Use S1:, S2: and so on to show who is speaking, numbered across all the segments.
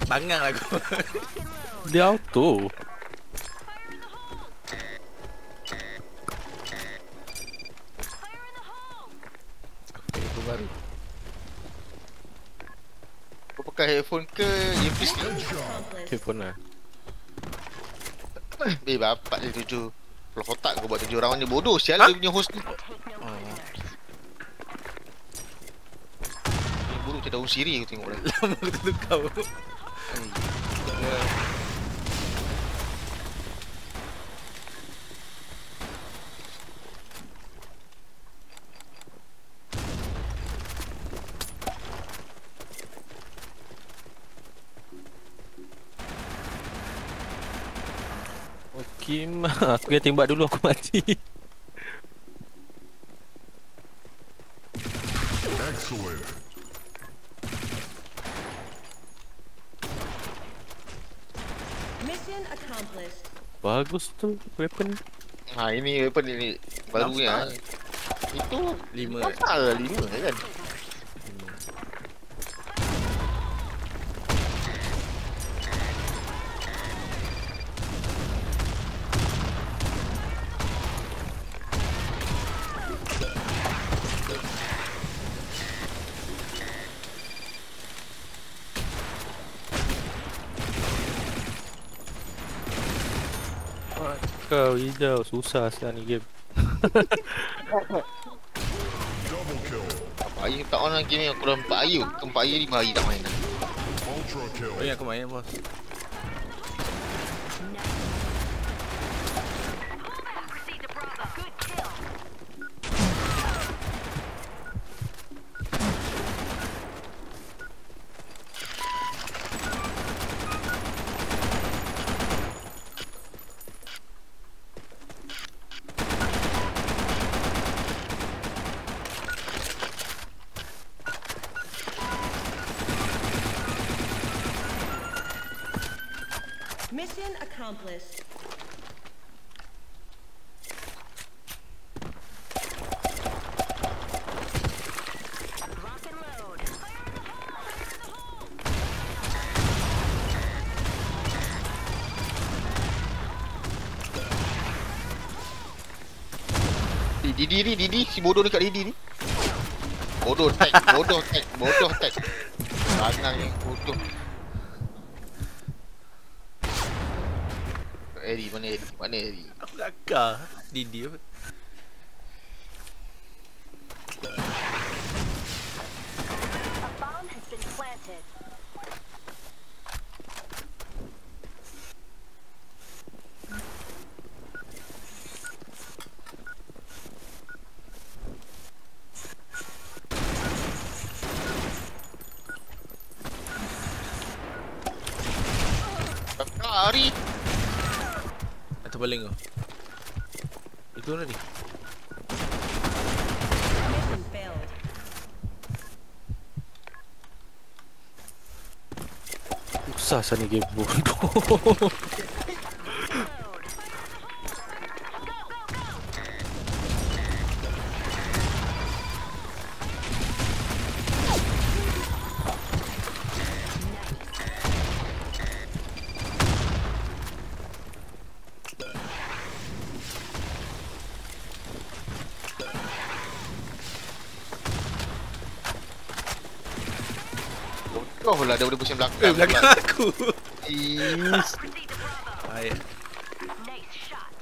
S1: tangan aku.
S2: Dia auto.
S1: Itu baru.
S3: Kau pakai headphone ke earpiece ni?
S2: Telefon lah.
S3: Bapak dia 7. Kalau kotak kau buat 7 orang ni bodoh sial dia punya host ni. Ni bodoh macam daun siri aku tengok dah.
S1: Lama aku tutup kau.
S2: Kim, aku yang tembak dulu, aku mati.
S4: Excellent.
S5: Mission accomplished.
S2: Bagus tu weapon.
S3: Ha ini weapon ni barunya. Itu
S1: 5.
S3: Pasal 5 kan.
S2: Kau hijau, susah sekarang ni game.
S4: Double kill.
S3: Apa air tak on lagi ni aku dah 4 air. 4 air 5 hari tak main dah.
S4: Ultra kill.
S1: Oh ya aku main bos.
S5: Mission accomplished. Rock and load.
S3: Didi si bodoh dekat Didi ni. Bodoh tag, bodoh tag. Sangat ni bodoh. Eri mana Eri?
S1: Aku lakar Didi apa?
S5: A bomb has been planted.
S3: Kakak Ari.
S1: Atau baling kau. Itu mana ni?
S5: Mission failed.
S2: Susah sekarang ni game bodoh.
S3: Kau lah daripada pusing belakang.
S1: Belakang aku.
S3: Is.
S1: Baik.
S5: Nice shot.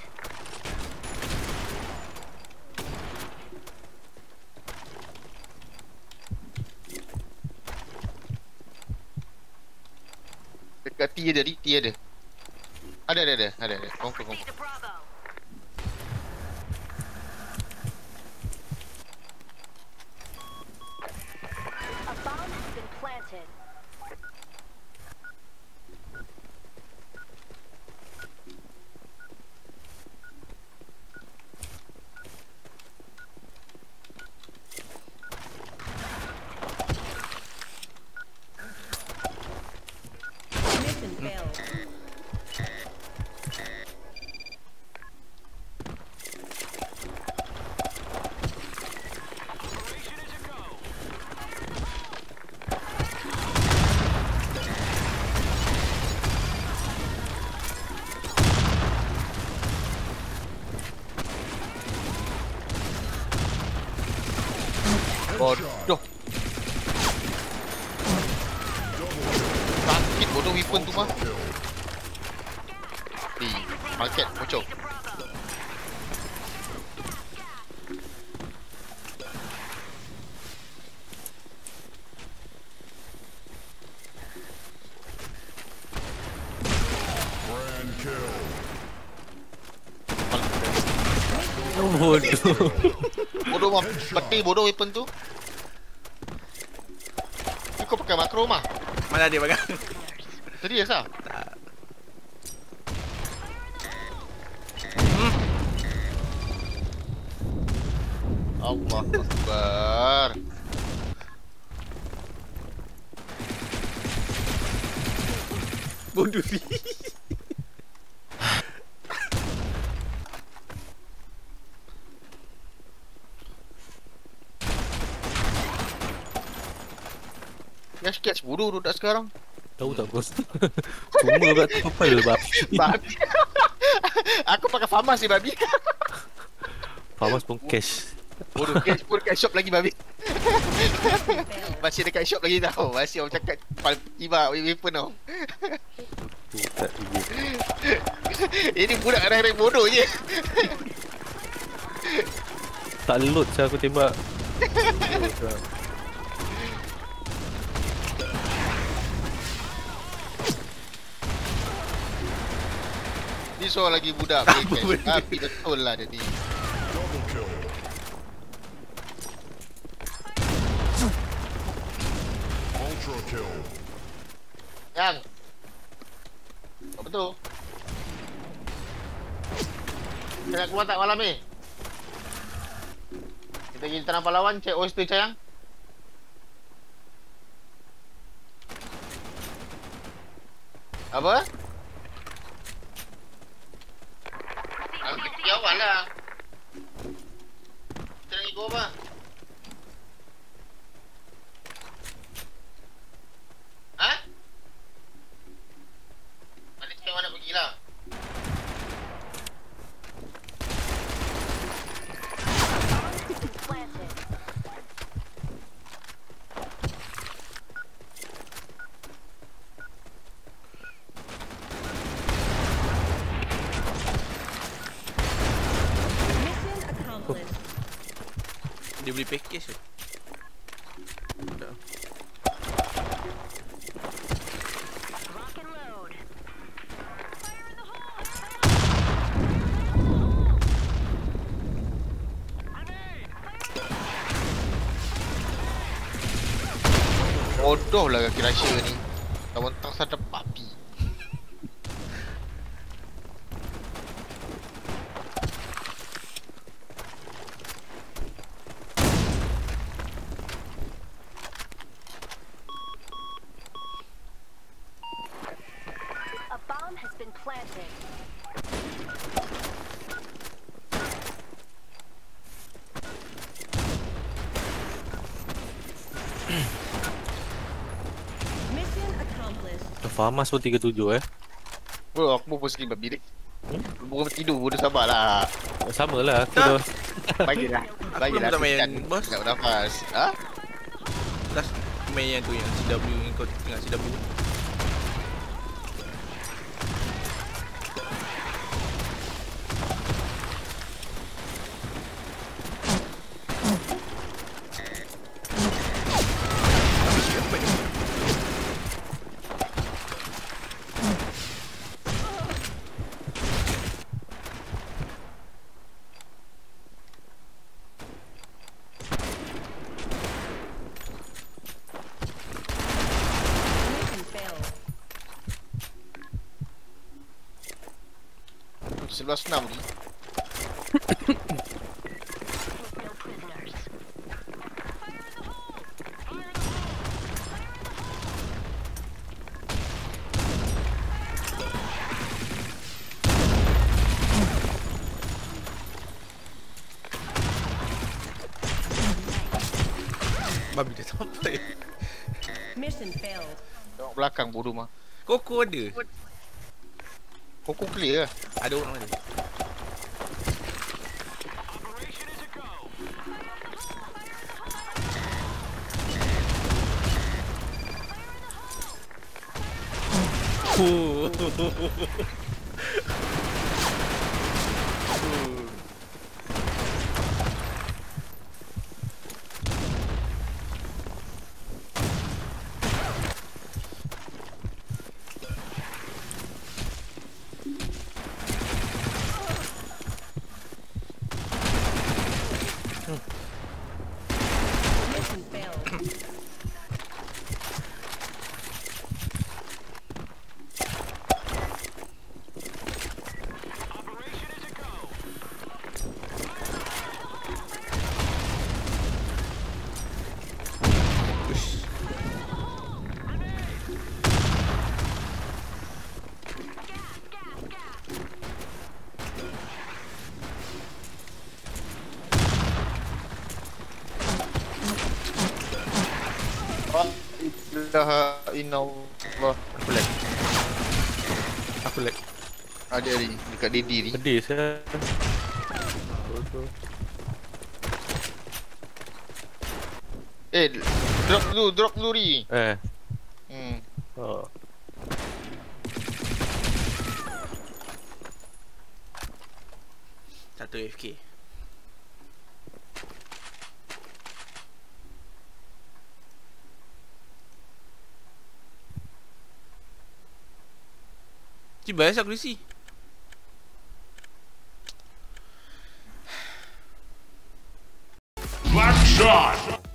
S3: Dekat T ada, T ada. Ada. Confirm.
S5: The Bravo. A bomb has been planted. Mission failed.
S3: Bodoh. Sakit bodoh weapon tu mah. Ni, market bocor.
S4: Grand kill.
S2: Bodoh.
S3: Bodoh mah, peti bodoh weapon tu. Ni kau pakai makro mah.
S1: Mana dia bagang?
S3: Serius ah?
S1: Tak.
S3: Allah Akbar.
S1: Bodoh ni.
S3: Catch bodoh tu tak sekarang.
S2: Tahu tak bos? Cuma kat kapal babi.
S3: Babi. Aku pakai farmas ni babi.
S2: Famas pun cash.
S3: Bodoh cash pun kat shop lagi babi. Masih dekat shop lagi tau. Masih orang cakap tiba weapon tau.
S2: Tak
S3: Ini budak rank bodoh je.
S2: tak load saya aku tembak.
S3: Ni seorang lagi budak play cash. Tapi betul lah dia ni.
S4: Double kill. Ultra kill.
S3: Yang. Apa tu? Kita nak keluar tak malam ni? Kita pergi tanah pahlawan cek oyster sayang. Apa? Aku pergi awal lah. Kita nak pergi go apa? Ha? Mana cakap mana pergilah.
S5: Planted. Mission accomplished.
S1: Dia beli package ke? Tak.
S5: Rock and load.
S3: Bodoh lah kaki Russia ni. Mentang-mentang sada papi.
S5: A bomb has been planted. Mission accomplished.
S2: Famas pun 37
S3: Bro, aku pun sikit babi ni. Bukan tidur, bodoh sabarlah.
S2: Sama lah aku
S1: Tak.
S2: dah.
S3: Bagilah.
S1: Aku
S3: Bagilah.
S1: belum tak main,
S3: tekan.
S1: bos.
S3: Tak bernafas. Ha?
S1: Last main yang tu yang CW yang kau tengah CW.
S5: Mission failed.
S3: 11-6 ni.
S5: No prisoners.
S1: Babi dah sampai.
S5: Mission failed.
S3: Tengok belakang bodoh mah.
S1: Koko ada.
S3: Koko clear lah.
S1: Ada orang ada.
S5: Mission failed.
S3: La inallah.
S1: Aku lag. Aku lag.
S3: Ada ni dekat Didi ni.
S2: Pedih saya.
S3: Drop dulu ni. Hmm.
S2: Oh.
S1: Satu AFK. Biasa aku isi.
S4: Black shot.